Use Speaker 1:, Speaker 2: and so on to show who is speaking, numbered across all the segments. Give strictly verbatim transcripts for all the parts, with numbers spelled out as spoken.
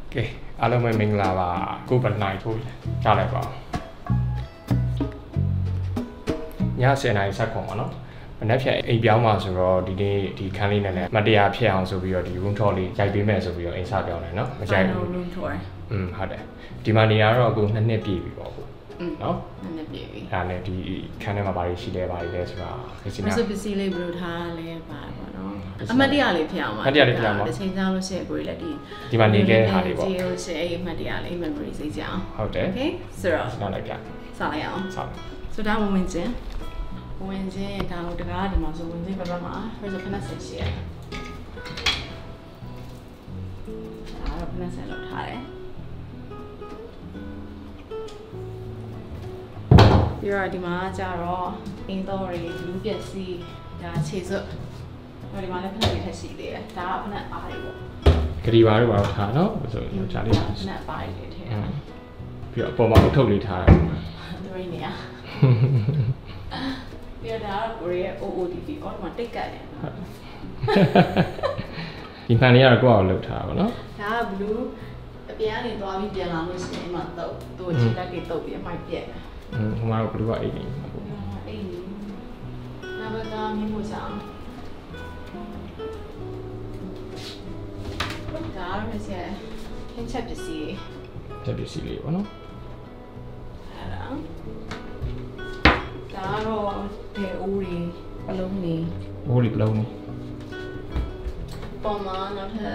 Speaker 1: ကဲအားလုံးပဲမင်္ဂလာပါကိုပနိုင်ထိုးကြားလိုက်ပါညဆယ်နာရီဆက်ခွန်ပါနော်မနေ့ဖြန်အိမ်ပြောင်းမှာဆိုတော့ဒီနေ့ဒီခန်းလေးနဲ့လည်းမတရားဖြစ်အောင်ဆိုပြီးတော့ဒီ room tour လေးရိုက်ပေးမယ်ဆိုပြီးတော့အိမ်စားပြောင်းတယ်နော်မရိုက်ဘူး
Speaker 2: room tour
Speaker 1: อืมဟုတ်တယ်ဒီမှာနေရတော့အခုနှစ်နှစ်ပြည့်ပြီပေါ့အခုနော်
Speaker 2: နှစ်နှစ်ပြည့်ပြီ
Speaker 1: ဒါနဲ့ဒီခန်းထဲမှာဘာတွေရှိလဲဘာတွေလဲဆိုတာသိချင်တာ
Speaker 2: ဆိုပစ္စည်းလေးဘယ်လိုထားလဲပါပေါ့နော်အမတ်တရလေးဖြစ်အောင်ပါ
Speaker 1: အမတ်တရလေးဖြစ်အောင်ပါ
Speaker 2: တစ်ချိန်ကြာလို့ရှိရင်ကိုယ်လည်းဒီ
Speaker 1: ဒီမှာနေခဲ့ဟာလေးပေါ့
Speaker 2: ဒီလိုရှိရင်အမတ်တရလေး memory စိတ်ကြအောင်
Speaker 1: ဟုတ်တယ်
Speaker 2: okay ဆိုတော့
Speaker 1: စလိုက်ပြ
Speaker 2: စလိုက်အောင်
Speaker 1: စလိုက်
Speaker 2: ဆိုတော့ဝင်ချင်းဝင်ချင်းဒါတော့တကားဒီမှာဆိုဝင်ချင်းဘက်မှာ first ခဏဆက်ရှိရတယ်ဒါတော့ခဏဆက်လောက်ထားတယ်ပြီးတော့ဒီမှာကျတော့အင်းတော်ရီလူပက်စီဒါခြေစွပ်တော့ဒီမှာလည်းဖက်လေးထက်ရှိသေးတယ်ဒါကဖက်အားတွေပေါ့
Speaker 1: ဂရီပါတော့ပါထားနော်ဆိုတော့ဂျာလေး
Speaker 2: ဖက်ပါတွေထည့်ရ
Speaker 1: ပြီးတော့အပေါ်မှာအုတ်ထုတ်လေးထားတယ်
Speaker 2: သူရင်းနေရပြီးတော့ဒါကကိုရီးယား O O T P အော်ဒီမှာတိတ်ကတ်တယ်နော်
Speaker 1: ဒီမှန်လေးကတော့ကိုယ့်အောင်လုပ်ထားတာပေါ့နော်
Speaker 2: ဒါက blue အပြန်ကနေသွားပြီးပြန်လာလို့ရှိရင်မှတော့သူ့ခြေလက်တွေတုပ်ပြီးအမိုက်ပြက်
Speaker 1: อืมဟိုမှာတော့ဘလူးကအိတ်နေမှာပေါ့
Speaker 2: အိတ်နေနောက်တော့မြင်ဖို့ကြောင်းဒါရမယ်ဆက်ဟင်းချက်ပစ္စည်း
Speaker 1: ချက်ပစ္စည်းလေးပေါ့နော်
Speaker 2: အဲ့ဒါဒါတော့ဒီအိုးရီပလုံးနေ
Speaker 1: အိုးရီပလုံးနေ
Speaker 2: ပေါ်မှာနောက်ထပ်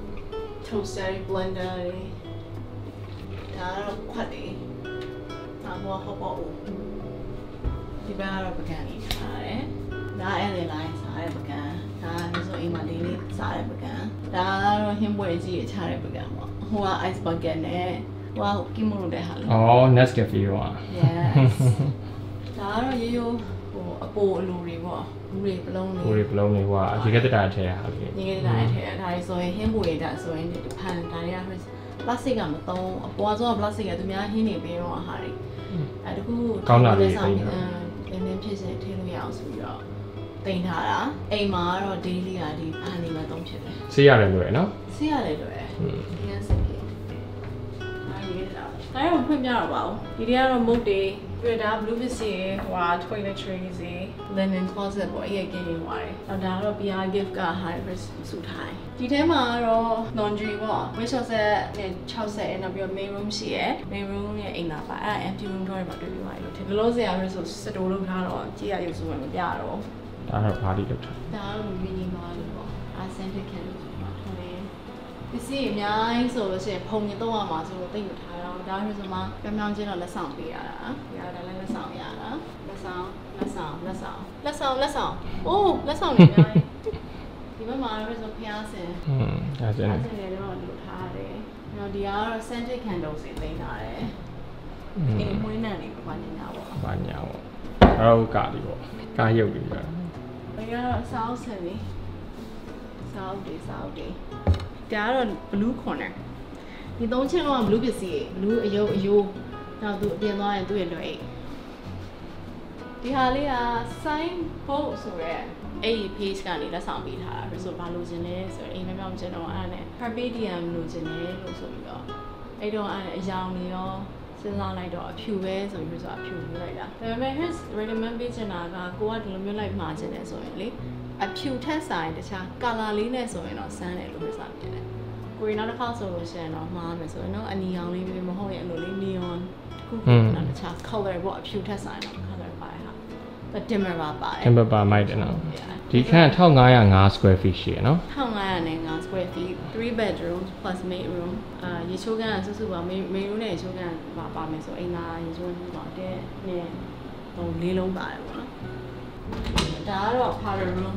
Speaker 2: toaster blender တွေဒါတော့ခွက်တွေဒါတော့ဟောပေါ့ဒီဘက်ကတော့ပကံလေးထားတယ်ဒါအဲ့ဒီ line စားတဲ့ပကံဒါလည်းဆိုအိမ်မှာလေးလေးစားတဲ့ပကံဒါကတော့ဟင်းပွဲကြီးချတဲ့ပကံပေါ့ဟိုက ice bucket နဲ့ဟိုကကီမိုလိုတဲ့ဟာလို့
Speaker 1: အော် Nescafe ရော
Speaker 2: yes ဒါကတော့ရိုးရိုးဟိုအပိုအလိုတွေပေါ့ဘူးတွေပလုံးတွေ
Speaker 1: ဘူးတွေပလုံးတွေဟိုကရေခဲတက်တာထဲဟာလေ
Speaker 2: ရေခဲတက်တာထဲဒါတွေဆိုရင်ဟင်းပွဲဒါဆိုရင်ဒီဖန်ဒါတွေက plastic ကမသုံးအပေါ်ဆုံးက plastic ကသူများဟင်းနေပေးတော့ဟာတွေအဲတခု
Speaker 1: ကောင်းတာလေး
Speaker 2: ဆောင်ပြီးအင်းနင်းဖြစ်စေထည့်လို့ရအောင်ဆိုပြီးတော့တင်ထားတာအိမ်မှာကတော့ daily ကဒီဖန်နေမှာသုံးဖြစ်တယ်
Speaker 1: ဆေးရတယ်လို့ရနော်
Speaker 2: ဆေးရတယ်လို့ရဒီကစင်ပြေအားရေးတာဒါရောဖွင့်ပြတော့ပါဦးဒီတွေကတော့မုတ်တွေပြတာ blue ပစ္စည်းဟိုဟာ toiletries တွေ linen closet ပေါ့အဲ့ရကင်းနေပါတယ်။ဒါကတော့ P R gift က high risk စုထားတယ်။ဒီထဲမှာတော့ laundry ပေါ့ window set နဲ့six set နောက်ပြီးတော့ main room ရှိရယ် main room ရဲ့အိမ်သာပါအဲ့ empty room တွေမှာတွေ့ပြီးပါတယ်လို့ထင်။လောလောဆယ်အားဆိုစတိုးလုပ်ထားတော့ကြည့်ရရုပ်စုံမပြတော့
Speaker 1: ။ဒါတော့ဘာလို့လုပ်ထား
Speaker 2: ။ဒါကတော့ minimal လို့ပေါ့။ scented candle ဆိုတာထားတယ်။ပစ္စည်းအများကြီးဆိုလို့ရှိရင်ဖုံရင်တော့ရမှာဆိုတော့တိတ်မထားတော့ဒါဆိုမှပြောင်းပြောင်းချင်းတော့လက်ဆောင်ပေးရတာ။ရတာလည်းလက်ဆောင်ရတာ။လက်ဆောင်လက်ဆောင်လက်ဆောင်လက်ဆောင်လက်ဆောင်အိုးလက်ဆောင်တွေအများကြီးဒီဘက်မှာတော့ဆိုဖျားစင်
Speaker 1: อืมအဲ့ဒါ
Speaker 2: စင်တွေတော့လူထားတယ်။နောက်ဒီကတော့ scented candle တွေလိမ့်ထားတယ်။အိမ်မွေးနံလေးပါညာပေါ့
Speaker 1: ။ပါညာပေါ့။အဲ့တော့ကာလီပေါ့။ကာရုပ်တွေပဲ
Speaker 2: ။ဒီကတော့စောက်စင်လေးစောက်တွေစောက်တွေဒါကတော့ blue corner ဒီသုံးချက်လုံးက blue ပစ္စည်း blue အယုတ်အယိုးနောက်သူအပြင်သွားရင်သူ့ရဲ့လွယ်အိတ်ဒီဟာလေးက sign board ဆိုရဲအဲ့ဒီ page ကနေလက်ဆောင်ပေးထားတာဆိုဘာလို့ခြင်းလဲဆိုရင်အိမ်မပြောင်းခြင်းတော့အဲ့ဒါနဲ့ Carpedium လို့ခြင်းလဲလို့ဆိုပြီးတော့အဲ့တော့အဲ့အယောင်တွေရောစဉ်းစားလိုက်တော့အဖြူပဲဆိုပြီးဆိုအဖြူပြလိုက်တာဒါပေမဲ့ his recommend ပေးချင်တာကကိုကဒီလိုမျိုးလိုက်မှာခြင်းလဲဆိုရင်လေအဖြူထက်ဆိုင်တခြား color လေးနဲ့ဆိုရင်တော့စမ်းတယ်လို့ပြောစားပြတယ်ကိုရီနောက်တစ်ခါဆိုလို့ရှိရင်တော့မှားမယ်ဆိုရင်တော့အနီရောင်လေးပဲမဟုတ်ရဲ့အဲ့လိုလေး neon ခုခုနောက်တစ်ခြား color ပေါ့အဖြူထက်ဆိုင်တော့ color ပါဟာ dimmer ပါပါတယ်
Speaker 1: dimmer ပါမိုက်တယ်နော်ဒီခန်းfifteen oh five square feet ရှိရနော်
Speaker 2: fifteen oh five square feet three bedrooms plus main room အာရေချိုးခန်းကစုစုပေါင်း main main room နဲ့ရေချိုးခန်းပါပါမယ်ဆိုအိမ်သားရေချိုးခန်းပေါ့တဲ့နဲ့ဟိုလေးလုံးပါတယ်ပေါ့နော်ဒါကတော့ powder room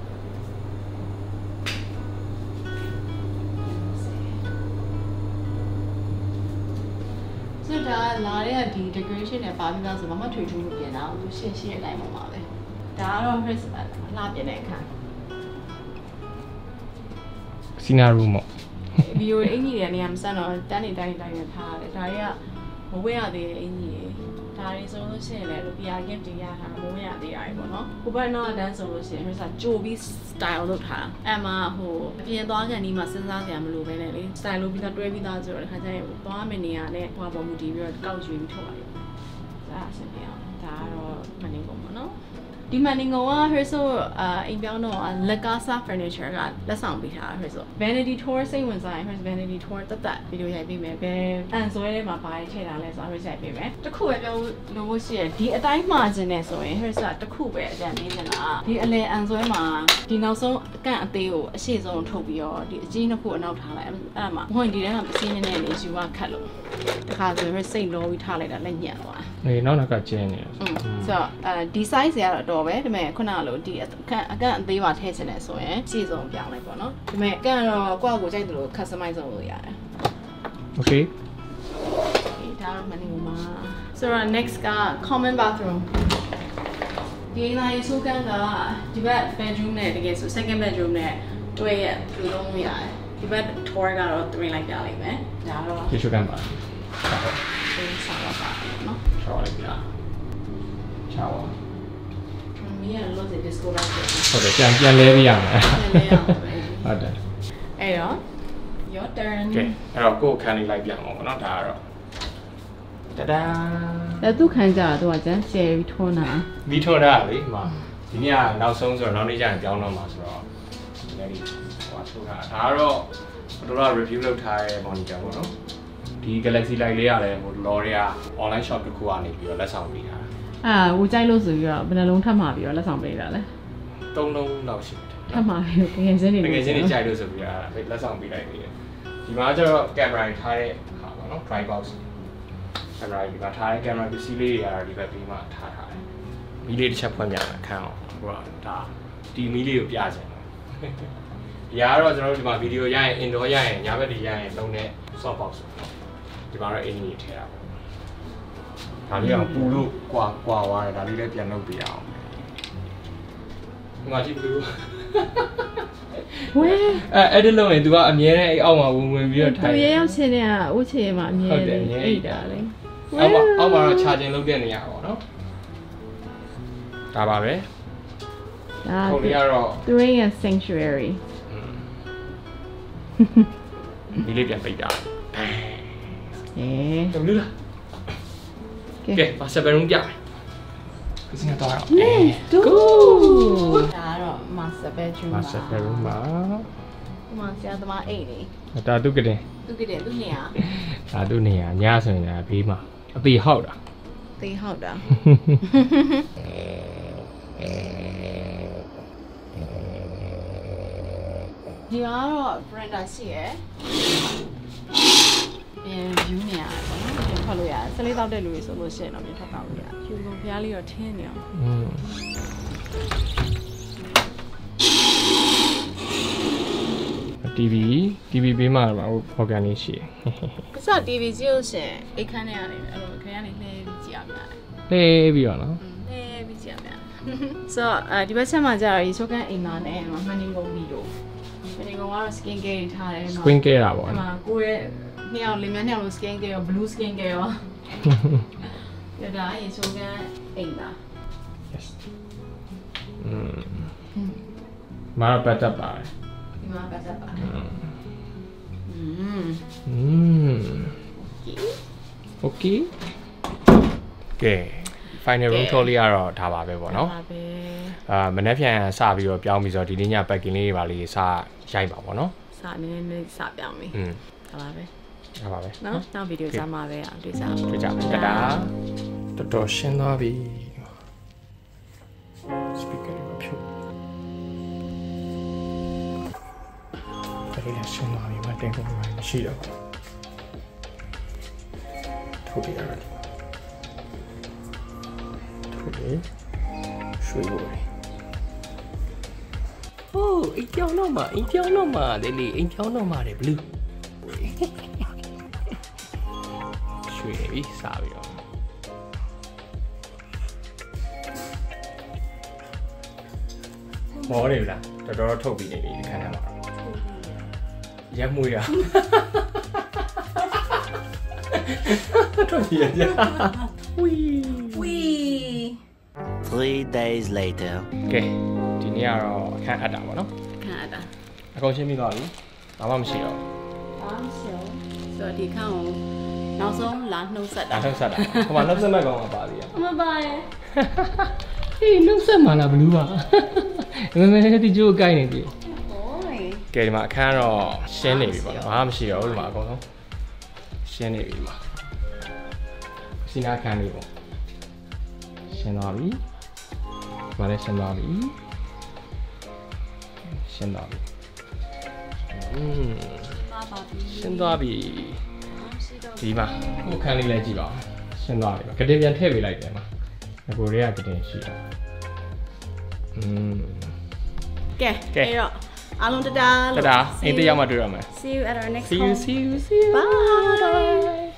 Speaker 2: ဆိုတော့လာတဲ့ဒီ decoration နဲ့ပါပြီးသားဆိုမှမထွေထွေလို့ပြင်တာသူရှင်းရှင်းအတိုင်းပါပါပဲဒါကတော့ Christmas လာပြင်တဲ့အခါ
Speaker 1: Sina room ပေါ့
Speaker 2: ဗီဒီယိုအင်ကြီးတွေကနေရာမစမ်းတော့တန်းနေတိုင်းတိုင်းနဲ့ထားရတယ်ဒါတွေကမဝဲရသေးတဲ့အင်ကြီးတွေဒါဒါရီဆိုလို့ရှိရင်လည်းလူပြာ gift တွေရထားမိုးရသေးရတယ်ပေါ့နော်ဟိုဘက်တော့တန်းဆိုလို့ရှိရင်ဟိုစားကြိုပြီး style လုပ်ထားအဲ့မှာဟိုအပြင်သွားကန်ဒီမှာစဉ်းစားစရာမလိုပဲနဲ့လေ style လုပ်ပြီးတော့တွဲပြီးသားဆိုတော့ဒီခါကျရင်သွားမယ့်နေရာနဲ့ဟိုပေါ်မူတည်ပြီးတော့ကောက်ရွေးပြီးထုတ်လိုက်တယ်ဒါအဆင်ပြေအောင်ဒါကတော့မနေကုန်ပါနော်ဒီမန်နင်ကိုက Herso အအိမ်ပြောင်းတော့လက်ကားစား furniture ကလက်ဆောင်ပေးထားတာ Herso vanity tour စိတ်ဝင်စားရင် Herso vanity tour တက်တက်ဗီဒီယိုရိုက်ပေးမယ်ဘယ်အန်ဆွဲထဲမှာဘာတွေထည့်ထားလဲဆိုတော့ Herso ရိုက်ပေးမယ်တခုပဲပြောလို့လို့ရှိရဒီအတိုင်းမှာခြင်းနဲ့ဆိုရင် Herso တခုပဲအကြံပေးနေတာဒီအလဲအန်ဆွဲမှာဒီနောက်ဆုံးအကန့်အသေးကိုအရှိဆုံးထုတ်ပြီးတော့ဒီအကြီးနှစ်ခုအနောက်ထားလိုက်အဲ့ဒါမှဝင်ဒီထဲမှာပစည်းနေနေလေးယူရခတ်လို့တခါဆိုရင်စိတ်လောပြီးထားလိုက်တာလက်ညံ့သွား
Speaker 1: အေးနောက်နောက်ကကျင်းနေတယ်
Speaker 2: ဆိုတော့အဲဒီ size တွေကတော့တော်ပဲဒါပေမဲ့ခုနကလိုဒီအကန့်အကန့်အသေးပါထည့်ချင်တယ်ဆိုရင်ရှေ့ဆုံးပြောင်းလိုက်ပေါ့နော်ဒါပေမဲ့အကန့်တော့ကိုယ့်အကိုကြိုက်တယ်လို့ customize လုပ်လို့ရတယ်
Speaker 1: Okay
Speaker 2: ဒီဒါတော့မနေဘူးမှာဆိုတော့ next က common bathroom ဒီလိုက်ဆိုကန်ကဒီဘက် bedroom နဲ့တကယ်ဆို second bedroom နဲ့တွဲရလူလုံးလို့ရတယ်ဒီဘက် tour ကတော့ three လိုက်ပြလိုက်မယ်ဒါတော့
Speaker 1: ဒီဆိုကန်ပါ
Speaker 2: ဒီဆောက်ပါနော်
Speaker 1: ဆောက်လိုက်ပြချာပါ
Speaker 2: မင်းရလို့ဒီ disco လိုက်
Speaker 1: ဟုတ်တယ်ပြန်ပြန်လဲပြရမယ်
Speaker 2: ပြန်လဲရအောင်
Speaker 1: ဟုတ်တယ်
Speaker 2: အဲ့တော့ your turn
Speaker 1: ကဲအဲ့တော့ကိုယ်ခန်းလေးလိုက်ပြအောင်ပေါ့နော်ဒါကတော့တဒါ
Speaker 2: အဲ့သူခံကြတော့ကျန် share ပြီးထွန်းတာ
Speaker 1: ပြီးထွန်းတာလေဒီမှာဒီနေ့ကနောက်ဆုံးဆိုတော့နောက်နေ့ကျရင်ပြောင်းတော့မှာဆိုတော့ဒီနေ့ဟိုထိုးတာဒါကတော့တော်တော် review လုပ်ထားတဲ့ monitor ပေါ့နော်ဒီ Galaxy Light လေးရတယ်ဟိုလော်တွေက online shop တစ်ခုကနေပြီးတော့လက်ဆောင်ပေးတာ
Speaker 2: အာဟိုကြိုက်လို့ဆိုပြီးတော့ဘယ်နှလုံးထပ်မှာပြီးတော့လက်ဆောင်ပေးတာလဲ
Speaker 1: သုံးလုံးလောက်ရှိတယ်
Speaker 2: ထပ်မှာပြီးတကယ်ချင်းနေ
Speaker 1: တကယ်ချင်းနေကြိုက်လို့ဆိုပြီးတော့လက်ဆောင်ပေးလိုက်ပြီဒီမှာကျတော့ camera ထားတဲ့ဟာပေါ့နော် dry box camera ဒီမှာထားတဲ့ camera ပစ္စည်းလေးတွေကတော့ဒီဘက်ပြီးမှထားထားတယ်မီးလေးတစ်ချက်ဖွင့်ပြတာခံအောင်ဟိုကဒါဒီမီးလေးကိုပြချင်တယ်ဒီကတော့ကျွန်တော်တို့ဒီမှာဗီဒီယိုရရင် indoor ရရင်ညဘက်တွေရရင်သုံးတဲ့ soft box ဒီမှာတော့အင်းကြီးထည့်တာပေါ့ဒါလေးအောင်ပူလို့ကွာကွာသွားတယ်ဒါလေးလည်းပြန်လုပ်ပြရအောင်ငါကြည့်ဘူး
Speaker 2: ဝဲ
Speaker 1: အဲအဲ့ဒီလုံးရင် तू ကအမြဲတမ်းအဲ့အောက်မှာဝင်ဝင်ပြီးတော့ထိုင်
Speaker 2: သူရဲရောက်ချင်းတဲ့ကဥချေမှာအမြဲတမ်းအိတ်တာလေ
Speaker 1: အောက်မှာအောက်မှာတော့ charging လုပ်တဲ့နေရာပေါ့နော်ဒါပါပဲ
Speaker 2: ဒါ
Speaker 1: ခုန်လေးကတော့
Speaker 2: doing a sanctuary
Speaker 1: ဒီလေးပြန်ပိတ်တာ
Speaker 2: အေး
Speaker 1: တမလို့လားကဲပါစပယ်ရုံးပြမယ်ခစင်းတော့အောင်အေး
Speaker 2: go ဒါတော့ master bedroom
Speaker 1: master bedroom မှာ
Speaker 2: ဒီမှာဆရာသမားအိတ်နေ
Speaker 1: ဒါသူကတဲ့
Speaker 2: သူကတဲ့သူနေရ
Speaker 1: ဒါသူနေရညဆိုရင်ဘေးမှာအသေးဟောက်တာ
Speaker 2: သေးဟောက်တာဒီကတော့ veranda ရှိရယ်ပြန် view နေရတယ်ပေါ့နော်ပြန်ထွက်လို့ရတယ်ဆလေးတောက်တဲ့လူတွေဆိုလို့ရှိရင်တော့ပြန်ထွက်တောက်လို့ရတယ်ဖြူကုန်ဖျားလေးတော့ထင်းနေအောင်อืม
Speaker 1: တီဗီ တီဗီပေးမှာပါဟို organ လေးရှိ
Speaker 2: ကစား တီဗီ ကြည့်လို့ရှင်အိတ်ခမ်းထဲကနေအဲ့လိုခရမ်းနေလှည့်ပြီးကြည့်ရမှာ
Speaker 1: လှည့်ပြီးတော့နော်
Speaker 2: လှည့်ပြီးကြည့်ရမှာဆိုတော့အဲဒီဘက်ချက်မှာကျတော့ဒီချိုကန်အိမ်သားနဲ့မှန်နေကုန်ပြီလို့မှန်နေကုန်ကတော့ skin care တွေထားတယ်နော်
Speaker 1: skin care တာပေါ့
Speaker 2: အဲ့မှာကိုယ့်ရဲ့နှစ်ယောက်လင်မြန်းနှစ်ယောက်လို့ skin care ရော blue skin care ရောရတာရေချိုကန်အိမ်သား
Speaker 1: yes อืมမာပတ်တပ်ပါတယ်
Speaker 2: ဒီမှာပတ်သက်ပါတယ်อืม
Speaker 1: อืมโอเคကဲ final room tour လေးကတော့ဒါပါပဲပေါ့နော်
Speaker 2: ဒါပါပဲ
Speaker 1: အာမနေ့ပြန်စပြီးတော့ပြောင်းပြီးဆိုတော့ဒီနေ့ည packing လေးတွေပါလေးစရိုက်ပါပေါ့နော်
Speaker 2: စနည်းနည်းစပြောင်းပြီ
Speaker 1: อืม
Speaker 2: ဒါပါပဲ
Speaker 1: ဒါပါပဲ
Speaker 2: နော်နောက်ဗီဒီယိုကြမှာပဲအောင်တွေ့ကြအောင်
Speaker 1: တွေ့ကြမယ်တဒါတော်တော်ရှင်းသွားပြီ speaker လေးဖြုတ်ဒါလေးရှင်းသွားပြီမတင်ကုန်ပါမရှိတော့ထုတ်ပြရတယ်ထုတ်ပြရွှေဘိုးလေးဟိုးအိမ်ပြောင်းတော့မှာအိမ်ပြောင်းတော့မှာလေလေအိမ်ပြောင်းတော့မှာတယ်ဘလူးရွှေပြီစားပြီတော့မောနေပြီလားတော်တော်ထုတ်ပြီးနေပြီဒီခန်းထဲမှာရက်မွေးရထုတ်ပြရကြဝီ
Speaker 3: Three days later.
Speaker 1: ကဲဒီနေ့ကတော့အခန်းအပ်တာပေါ့နော်
Speaker 2: ခံရတာ
Speaker 1: အကုန်ရှင်းပြီးသွားပြီဘာမှမရှိတော့
Speaker 2: အားရှောဆိုတော့ဒီခန်းကိုနောက်ဆုံးလာနှုတ်ဆက်တာ
Speaker 1: ဒါထုတ်ဆက်တာဟိုမှာနှုတ်ဆက်မဲ့ကောင်ကပါပြီ
Speaker 2: မပါရဲ့
Speaker 1: ဟေးနှုတ်ဆက်မှာလားဘလူးပါမမေဒီကျိုးကိုက်နေပြီ
Speaker 2: ဟိုး
Speaker 1: ကဲဒီမှာအခန်းတော့ရှင်းနေပြီပေါ့နော်ဘာမှမရှိတော့ဘူးဒီမှာအကုန်လုံးရှင်းနေပြီဒီမှာစီနာခန်းလေးပေါ့ရှင်းသွားပြီဒီမှာလည်းရှင်းသွားပြီရှင်းသွားပြီอืม
Speaker 2: ပါပါပြီ
Speaker 1: ရှင်းသွားပြီ
Speaker 2: ရှိတော့
Speaker 1: ဒီမှာဟိုခန်းလေးလည်းကြည့်ပါဦးရှင်းသွားပြီကတင်ပြန်ထည့်ပေးလိုက်တယ်မှာငကိုတွေကကတင်ရှိတာอืม
Speaker 2: ကဲအဲ့တော့အားလုံးတတား
Speaker 1: တဒါအိမ်တရောက်မှတွေ့ရမယ်
Speaker 2: See you at our next
Speaker 1: see you
Speaker 2: home.
Speaker 1: see you see you
Speaker 2: Bye.